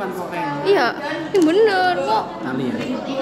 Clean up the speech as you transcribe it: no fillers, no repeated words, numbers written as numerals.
bukan koreng. Iya, ini bener kok. Tali ya.